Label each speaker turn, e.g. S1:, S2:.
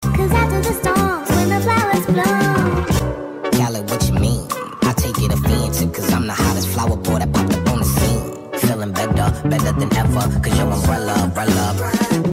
S1: 'Cause after the storms, when the flowers bloom.
S2: Cali, what you mean? I take it offensive, cause I'm the hottest flower boy that popped up on the scene. Feeling better, better than ever, cause your umbrella